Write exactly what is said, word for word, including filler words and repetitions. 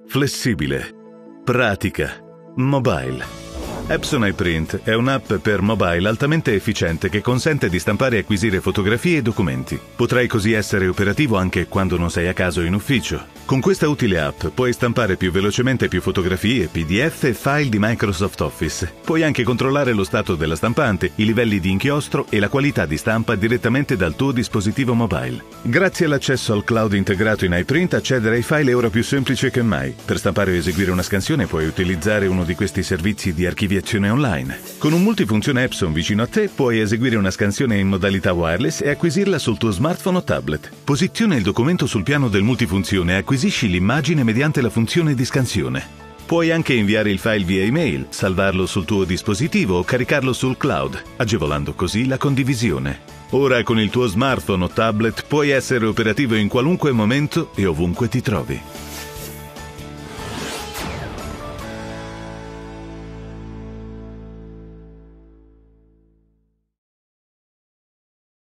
flessibile, pratica, mobile. Epson iPrint è un'app per mobile altamente efficiente che consente di stampare e acquisire fotografie e documenti. Potrai così essere operativo anche quando non sei a caso in ufficio. Con questa utile app puoi stampare più velocemente più fotografie, P D F e file di Microsoft Office. Puoi anche controllare lo stato della stampante, i livelli di inchiostro e la qualità di stampa direttamente dal tuo dispositivo mobile. Grazie all'accesso al cloud integrato in iPrint, accedere ai file è ora più semplice che mai. Per stampare o eseguire una scansione puoi utilizzare uno di questi servizi di archiviazione online. Con un multifunzione Epson vicino a te puoi eseguire una scansione in modalità wireless e acquisirla sul tuo smartphone o tablet. Posiziona il documento sul piano del multifunzione e acquisisci l'immagine mediante la funzione di scansione. Puoi anche inviare il file via email, salvarlo sul tuo dispositivo o caricarlo sul cloud, agevolando così la condivisione. Ora con il tuo smartphone o tablet puoi essere operativo in qualunque momento e ovunque ti trovi.